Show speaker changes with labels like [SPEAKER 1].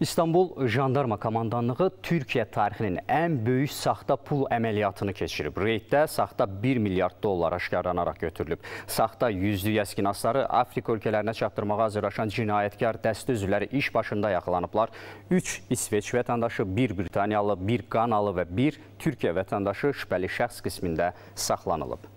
[SPEAKER 1] İstanbul Jandarma Komandanlığı Türkiyə tarixinin ən böyük saxta pul əməliyyatını keçirib. Reyddə saxta 1 milyard dollar aşkarlanaraq götürülüb. Saxta yüzlük əskinasları Afrika ölkələrinə çatdırmağa hazırlaşan cinayətkar dəstə üzvləri iş başında yaxalanıblar. 3 İsveç vətəndaşı, 1 Britaniyalı, 1 Qanalı və 1 Türkiyə vətəndaşı şübhəli şəxs qismində saxlanılıb.